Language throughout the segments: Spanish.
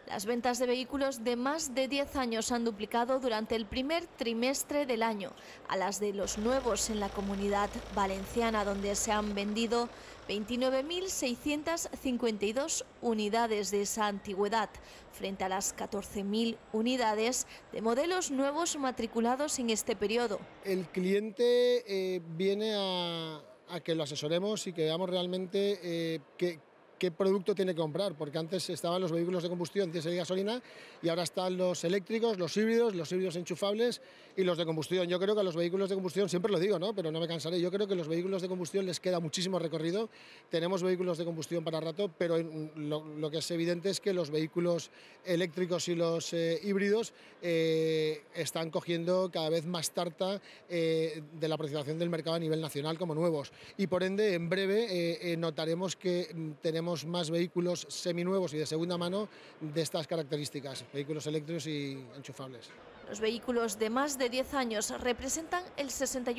Las ventas de vehículos de más de 10 años han duplicado durante el primer trimestre del año a las de los nuevos en la Comunidad Valenciana, donde se han vendido 29.652 unidades de esa antigüedad, frente a las 14.000 unidades de modelos nuevos matriculados en este periodo. El cliente viene a que lo asesoremos y que veamos realmente qué producto tiene que comprar, porque antes estaban los vehículos de combustión, diésel y gasolina, y ahora están los eléctricos, los híbridos enchufables y los de combustión. Yo creo que a los vehículos de combustión, siempre lo digo, ¿no?, pero no me cansaré, yo creo que los vehículos de combustión les queda muchísimo recorrido. Tenemos vehículos de combustión para rato, pero lo que es evidente es que los vehículos eléctricos y los híbridos están cogiendo cada vez más tarta de la apreciación del mercado a nivel nacional como nuevos, y por ende en breve notaremos que tenemos más vehículos seminuevos y de segunda mano de estas características, vehículos eléctricos y enchufables. Los vehículos de más de 10 años representan el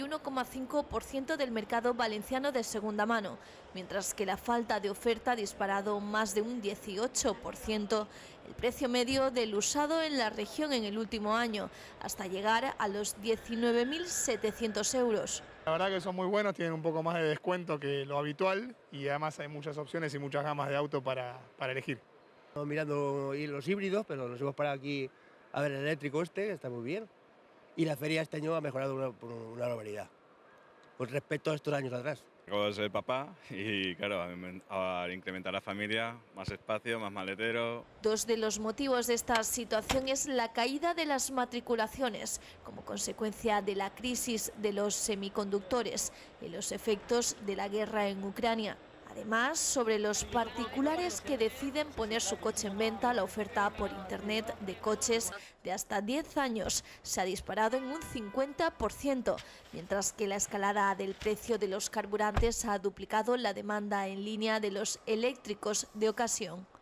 61,5% del mercado valenciano de segunda mano, mientras que la falta de oferta ha disparado más de un 18% el precio medio del usado en la región en el último año, hasta llegar a los 19.700 euros. La verdad que son muy buenos, tienen un poco más de descuento que lo habitual y además hay muchas opciones y muchas gamas de auto para elegir. Estamos mirando los híbridos, pero nos hemos parado aquí a ver el eléctrico que está muy bien. Y la feria este año ha mejorado una barbaridad con respecto a estos años atrás. Acabo de ser papá y claro, al incrementar la familia, más espacio, más maletero. Dos de los motivos de esta situación es la caída de las matriculaciones como consecuencia de la crisis de los semiconductores y los efectos de la guerra en Ucrania. Además, sobre los particulares que deciden poner su coche en venta, la oferta por internet de coches de hasta 10 años se ha disparado en un 50%, mientras que la escalada del precio de los carburantes ha duplicado la demanda en línea de los eléctricos de ocasión.